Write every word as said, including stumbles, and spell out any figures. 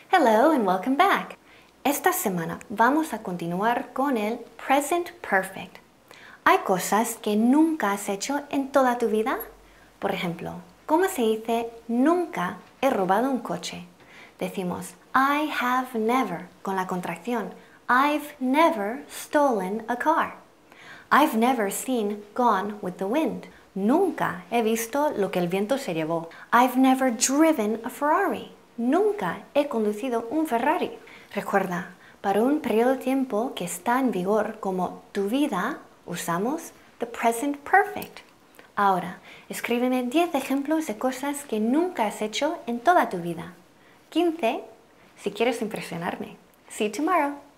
Hello and welcome back. Esta semana vamos a continuar con el present perfect. ¿Hay cosas que nunca has hecho en toda tu vida? Por ejemplo, ¿cómo se dice nunca he robado un coche? Decimos I have never con la contracción I've never stolen a car. I've never seen Gone with the Wind. Nunca he visto lo que el viento se llevó. I've never driven a Ferrari. Nunca he conducido un Ferrari. Recuerda, para un periodo de tiempo que está en vigor como tu vida, usamos the present perfect. Ahora, escríbeme diez ejemplos de cosas que nunca has hecho en toda tu vida. quince si quieres impresionarme. See you tomorrow.